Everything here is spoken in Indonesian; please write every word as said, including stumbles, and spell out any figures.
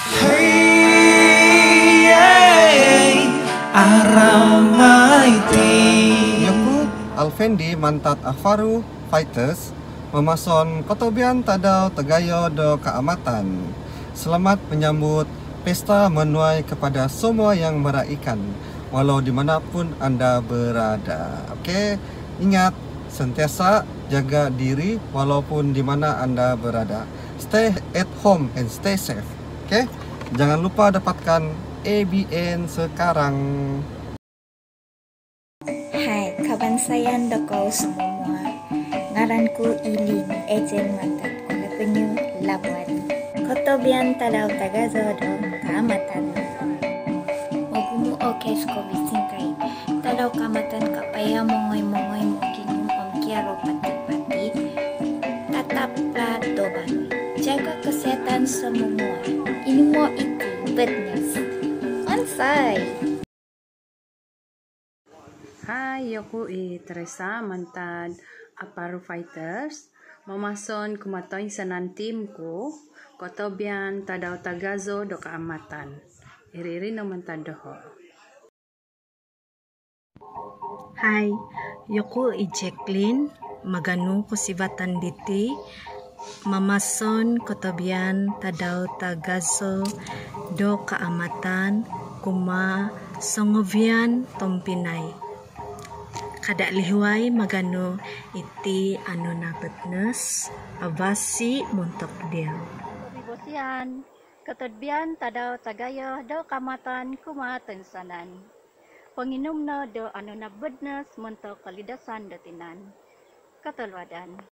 Hey, hey, Aramaiti. Yaku Alfendi Mantat Afaru Fighters memason kotobian tadau tegayo do keamatan. Selamat menyambut pesta menuai kepada semua yang meraikan walau dimanapun Anda berada. Oke, ingat sentiasa jaga diri walaupun di mana Anda berada. Stay at home and stay safe. Oke, jangan lupa dapatkan A B N sekarang. Hai, kawan saya Ndoko semua. Ngaranku Ilin, ejen mantan oleh penyu Labuan. Kotobian tadau tagazodo kaamatan. Mogumu oke skobi singkai. Tadau kaamatan kapaya mongoy-mongoy mungkin om kiaro pati-pati. Tataplah doban. Jaga kesehatan semua. Ini mau itu fitness. Onsai. Hai, aku i Teresa mantan Aparu Fighters. Memason kumatoin sanan timku. Kotobian tadau tagazo do keamatan. Iriri no mantadoho. Hai, yoku i Jacqueline, maganu kusibatan diti, mamason kotobian tadau tagazo do keamatan kuma songovian tompinay. Kada lihuay magano iti ano na betnes avasi muntok dia. Bosian, ketodbian tadau tagayo do kamatan kuma tensanan. Penginum no do anu na bednes mentok kalidasan dotinan. Katolwadan.